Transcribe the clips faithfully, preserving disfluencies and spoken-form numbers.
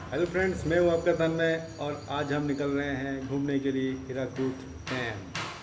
Hello friends, मैं हूँ आपका तन्मय और आज हम निकल रहे हैं घूमने के लिए हीराकुद डैम।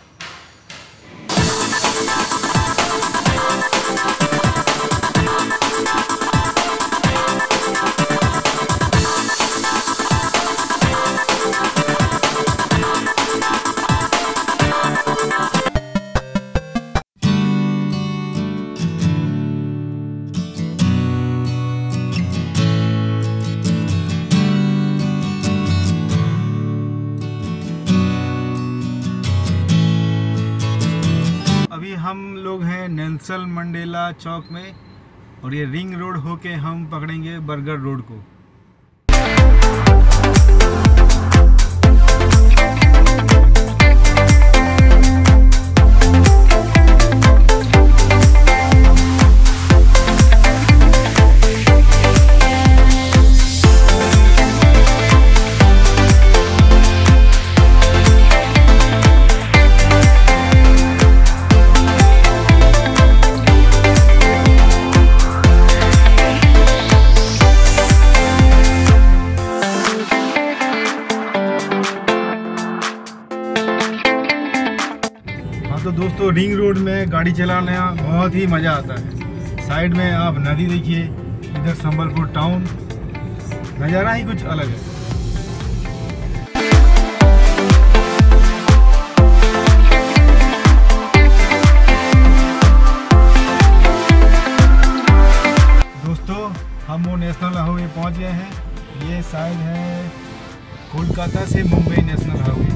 अभी हम लोग हैं नेल्सन मंडेला चौक में और ये रिंग रोड होके हम पकड़ेंगे बर्गर रोड को। तो दोस्तों, रिंग रोड में गाड़ी चलाने बहुत ही मज़ा आता है। साइड में आप नदी देखिए, इधर संबलपुर टाउन, नज़ारा ही कुछ अलग है। दोस्तों, हम वो नेशनल हाईवे पहुंच गए हैं। ये शायद है कोलकाता से मुंबई नेशनल हाईवे।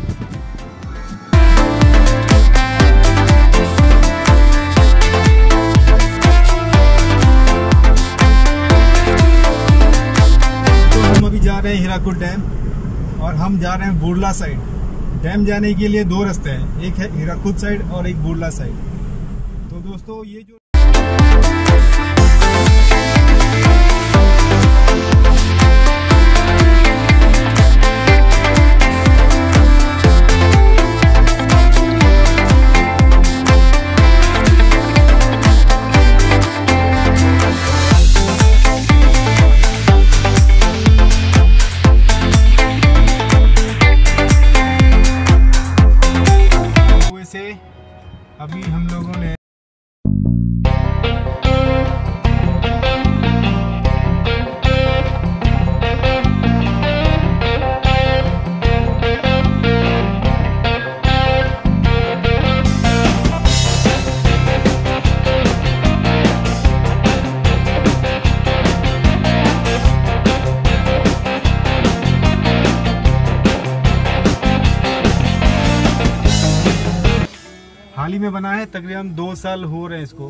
जा रहे हैं हीराकुद डैम और हम जा रहे हैं बुरला साइड। डैम जाने के लिए दो रास्ते हैं, एक है हीराकुद साइड और एक बुरला साइड। तो दोस्तों, ये जो अभी हम लोगों ने हाल ही में बना है, तकरीबन दो साल हो रहे हैं इसको।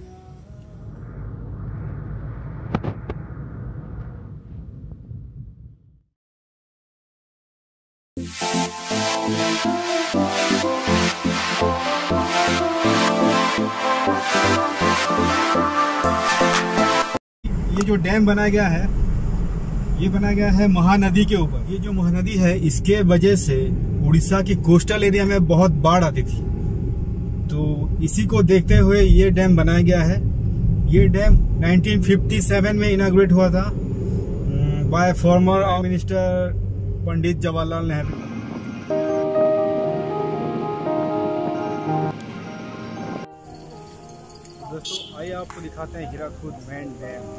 ये जो डैम बनाया गया है, ये बनाया गया है महानदी के ऊपर। ये जो महानदी है, इसके वजह से उड़ीसा की कोस्टल एरिया में बहुत बाढ़ आती थी, तो इसी को देखते हुए ये डैम बनाया गया है। ये डैम नाइनटीन फिफ्टी सेवन में इनॉग्रेट हुआ था by former minister Pandit Jawaharlal Nehru. दोस्तों, आइए आपको दिखाते हैं Hirakud main dam.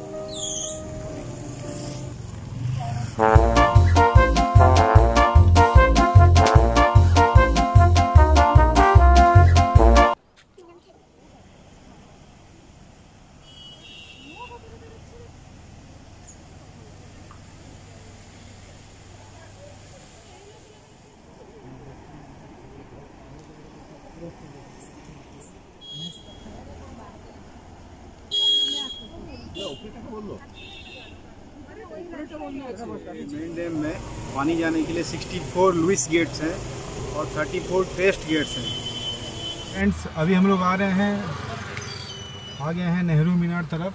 Main dam में पानी जाने के लिए चौंसठ लुइस गेट्स हैं और चौंतीस टेस्ट गेट्स हैं। फ्रेंड्स, अभी हम लोग आ रहे हैं, आ गए हैं नेहरू मीनार तरफ।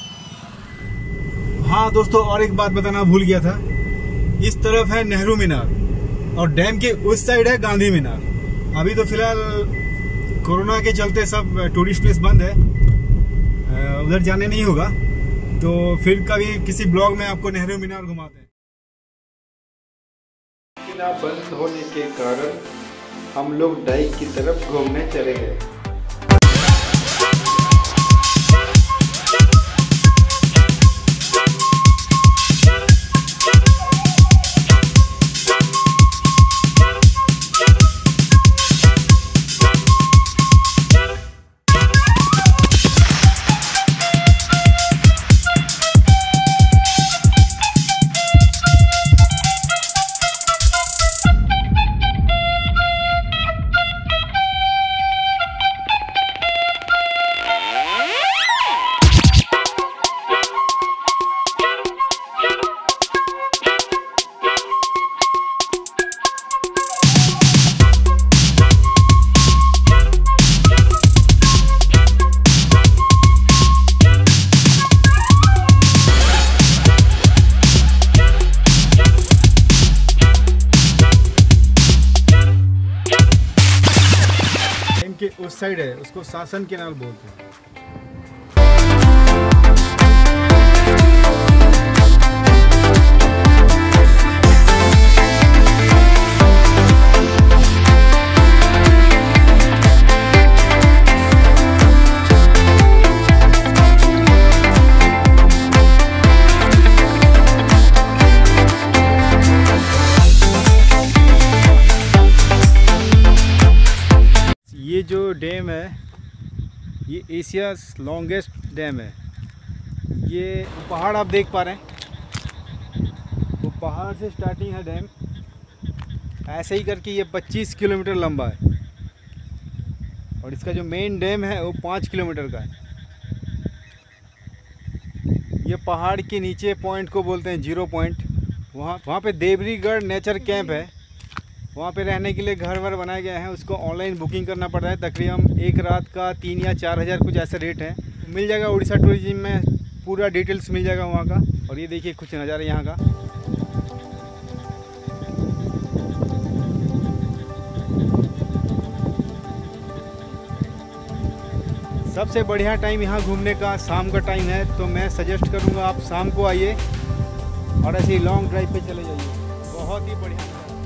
हाँ दोस्तों, और एक बात बताना भूल गया था, इस तरफ है नेहरू मीनार और डैम के उस साइड है गांधी मीनार। अभी तो फिलहाल कोरोना के चलते सब टूरिस्ट प्लेस बंद है, उधर जाने नहीं होगा, तो फिर कभी किसी ब्लॉग में आपको नेहरू मीनार घुमाते हैं। न बंद होने के कारण हम लोग डाइक की तरफ घूमने चले गए। के उस साइड है, उसको शासन कैनाल बोलते हैं। ये जो डैम है ये एशिया लॉन्गेस्ट डैम है। ये पहाड़ आप देख पा रहे हैं, वो पहाड़ से स्टार्टिंग है डैम, ऐसे ही करके ये पच्चीस किलोमीटर लंबा है और इसका जो मेन डैम है वो पाँच किलोमीटर का है। ये पहाड़ के नीचे पॉइंट को बोलते हैं जीरो पॉइंट। वहाँ वहाँ पे देवरीगढ़ नेचर कैंप है, वहाँ पे रहने के लिए घर वर बनाए गए हैं। उसको ऑनलाइन बुकिंग करना पड़ता है, तकरीबन एक रात का तीन या चार हज़ार कुछ ऐसे रेट है। मिल जाएगा उड़ीसा टूरिज्म में, पूरा डिटेल्स मिल जाएगा वहाँ का। और ये देखिए कुछ नज़ारे यहाँ का। सबसे बढ़िया टाइम यहाँ घूमने का शाम का टाइम है, तो मैं सजेस्ट करूँगा आप शाम को आइए और ऐसे ही लॉन्ग ड्राइव पे चले जाइए, बहुत ही बढ़िया।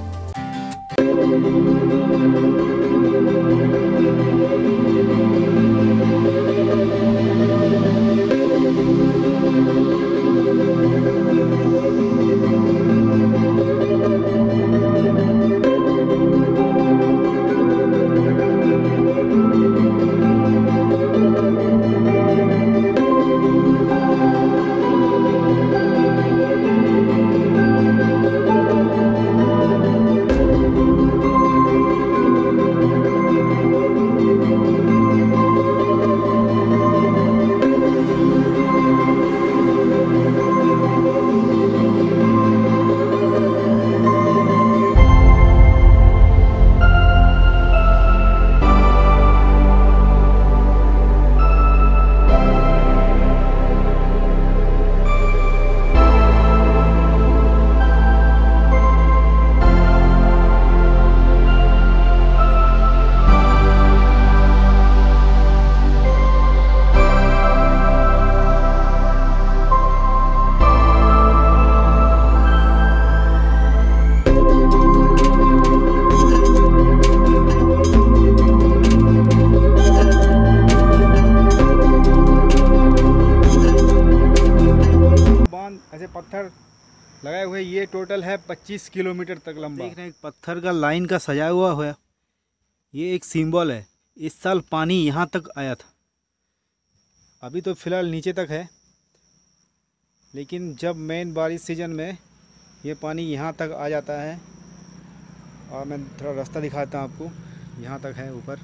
ऐसे पत्थर लगाए हुए, ये टोटल है पच्चीस किलोमीटर तक लंबा। देख रहे हैं पत्थर का लाइन का सजाया हुआ है, ये एक सिंबल है। इस साल पानी यहाँ तक आया था, अभी तो फ़िलहाल नीचे तक है, लेकिन जब मेन बारिश सीजन में ये पानी यहाँ तक आ जाता है। और मैं थोड़ा रास्ता दिखाता हूँ आपको, यहाँ तक है ऊपर।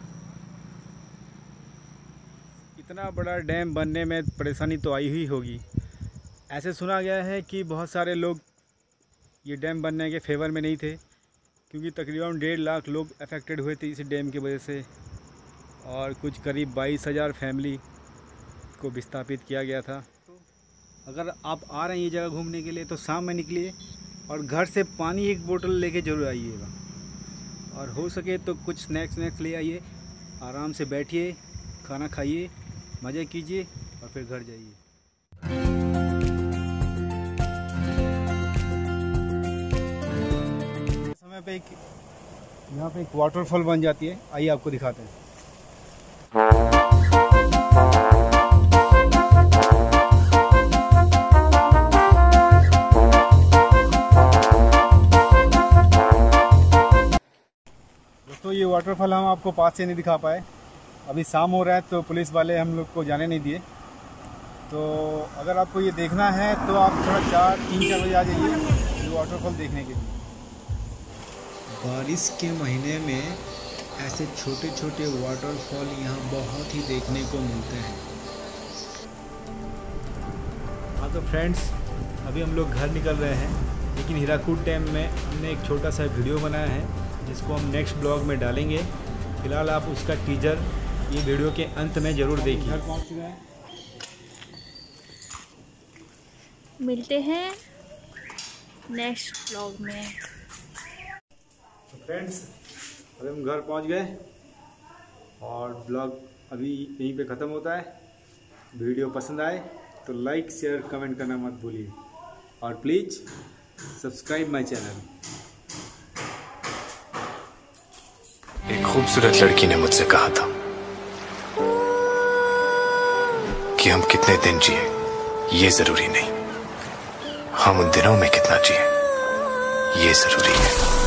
इतना बड़ा डैम बनने में परेशानी तो आई हुई होगी। ऐसे सुना गया है कि बहुत सारे लोग ये डैम बनने के फेवर में नहीं थे, क्योंकि तकरीबन डेढ़ लाख लोग अफेक्टेड हुए थे इस डैम की वजह से, और कुछ करीब बाईस हज़ार फैमिली को विस्थापित किया गया था। तो अगर आप आ रहे हैं ये जगह घूमने के लिए तो शाम में निकलिए और घर से पानी एक बोतल लेके ज़रूर आइएगा, और हो सके तो कुछ स्नैक्स स्नैक्स ले आइए। आराम से बैठिए, खाना खाइए, मज़े कीजिए और फिर घर जाइए। पे एक यहाँ पे एक वाटरफॉल बन जाती है। आइए आपको दिखाते हैं। दोस्तों ये वाटरफॉल हम आपको पास से नहीं दिखा पाए, अभी शाम हो रहा है तो पुलिस वाले हम लोग को जाने नहीं दिए। तो अगर आपको ये देखना है तो आप थोड़ा चार तीन चार बजे आ जाइए ये वाटरफॉल देखने के लिए। बारिश के महीने में ऐसे छोटे छोटे वाटरफॉल यहाँ बहुत ही देखने को मिलते हैं। हाँ तो फ्रेंड्स, अभी हम लोग घर निकल रहे हैं, लेकिन हीराकुद डैम में हमने एक छोटा सा वीडियो बनाया है जिसको हम नेक्स्ट ब्लॉग में डालेंगे। फिलहाल आप उसका टीजर ये वीडियो के अंत में ज़रूर देखिए। घर पहुँच चुके हैं, मिलते हैं नेक्स्ट ब्लॉग में। तो फ्रेंड्स अभी हम घर पहुंच गए और ब्लॉग अभी यहीं पे ख़त्म होता है। वीडियो पसंद आए तो लाइक शेयर कमेंट करना मत भूलिए और प्लीज़ सब्सक्राइब माय चैनल। एक खूबसूरत लड़की ने मुझसे कहा था कि हम कितने दिन जिए ये जरूरी नहीं, हम उन दिनों में कितना जिए ये जरूरी है।